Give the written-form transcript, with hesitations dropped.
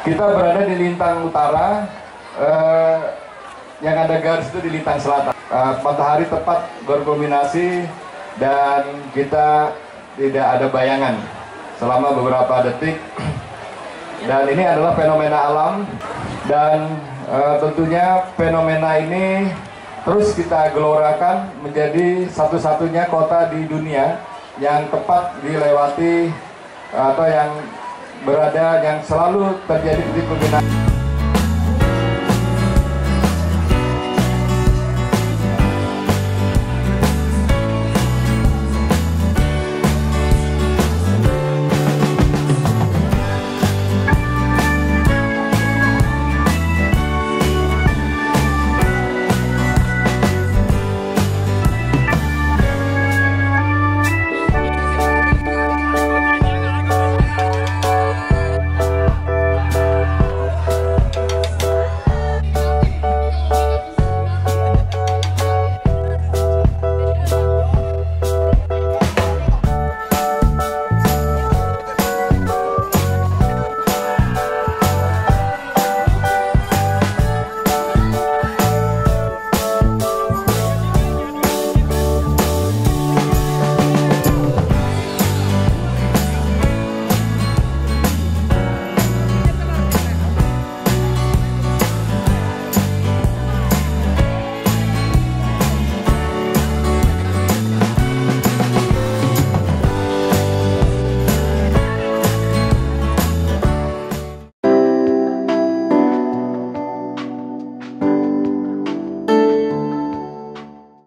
Kita berada di lintang utara, yang ada garis itu di lintang selatan. Matahari tepat berkulminasi dan kita tidak ada bayangan selama beberapa detik. Dan ini adalah fenomena alam dan tentunya fenomena ini terus kita gelorakan menjadi satu-satunya kota di dunia yang tepat dilewati atau yang berada yang selalu terjadi di titik kulminasi.